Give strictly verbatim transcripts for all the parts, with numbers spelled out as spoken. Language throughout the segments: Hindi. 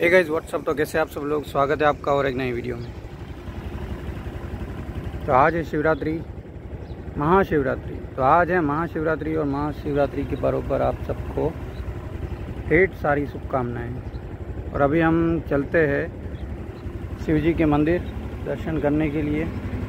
हे गाइस व्हाट्सअप, तो कैसे आप सब लोग। स्वागत है आपका और एक नई वीडियो में। तो आज है शिवरात्रि, महाशिवरात्रि। तो आज है महाशिवरात्रि और महाशिवरात्रि के पर्व पर आप सबको ढेर सारी शुभकामनाएं। और अभी हम चलते हैं शिव जी के मंदिर दर्शन करने के लिए।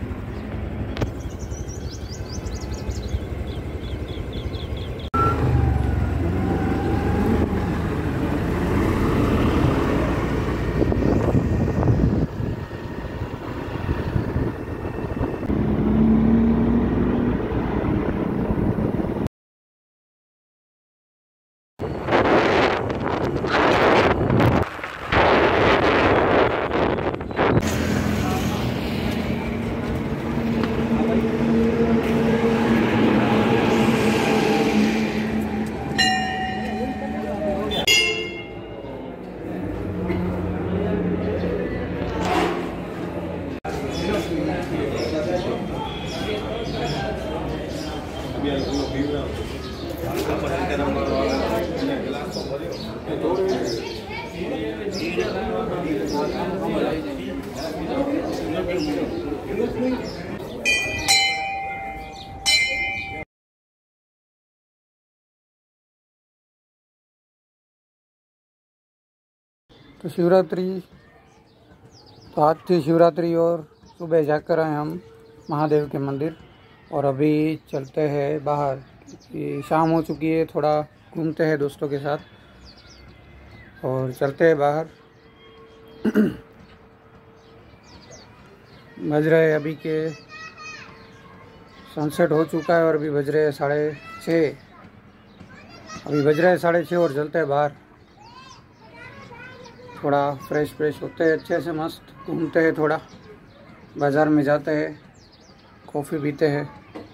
तो शिवरात्रि, तो आज थी शिवरात्रि और सुबह जाकर आए हम महादेव के मंदिर। और अभी चलते हैं बाहर क्योंकि शाम हो चुकी है। थोड़ा घूमते हैं दोस्तों के साथ और चलते हैं बाहर। बज रहे अभी के सनसेट हो चुका है और अभी बज रहे साढ़े छः अभी बज रहे साढ़े छः और चलते हैं बाहर। थोड़ा फ्रेश फ्रेश होते हैं, अच्छे से मस्त घूमते हैं, थोड़ा बाज़ार में जाते हैं, कॉफ़ी पीते हैं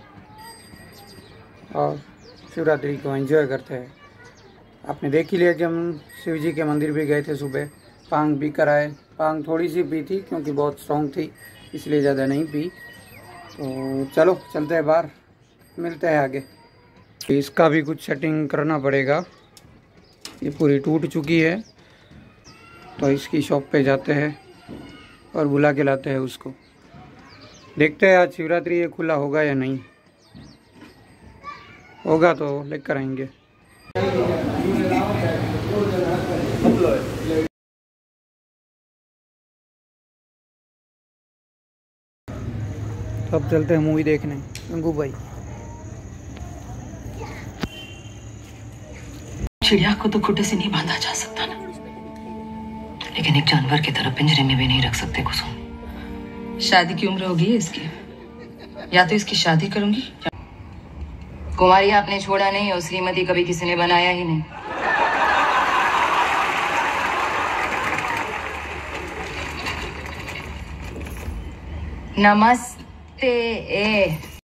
और शिवरात्रि को एंजॉय करते हैं। आपने देख ही लिया कि हम शिव जी के मंदिर भी गए थे सुबह। पांग पी कर आए। पांग थोड़ी सी पी थी क्योंकि बहुत स्ट्रॉन्ग थी, इसलिए ज़्यादा नहीं पी। तो चलो चलते हैं बाहर, मिलते हैं आगे। इसका भी कुछ सेटिंग करना पड़ेगा, ये पूरी टूट चुकी है। तो इसकी शॉप पे जाते हैं और बुला के लाते हैं उसको। देखते हैं आज शिवरात्रि ये खुला होगा या नहीं, होगा तो लेकर आएंगे। अब चलते हैं मूवी देखने। गंगू भाई, चिड़िया को तो खूंटे से नहीं बांधा जा सकता ना, लेकिन एक जानवर की तरह पिंजरे में भी नहीं रख सकते कुसुम। शादी की उम्र होगी इसकी, या तो इसकी शादी करूंगी। कुमारी आपने छोड़ा नहीं और श्रीमती कभी किसी ने बनाया ही नहीं। नमस्ते। ए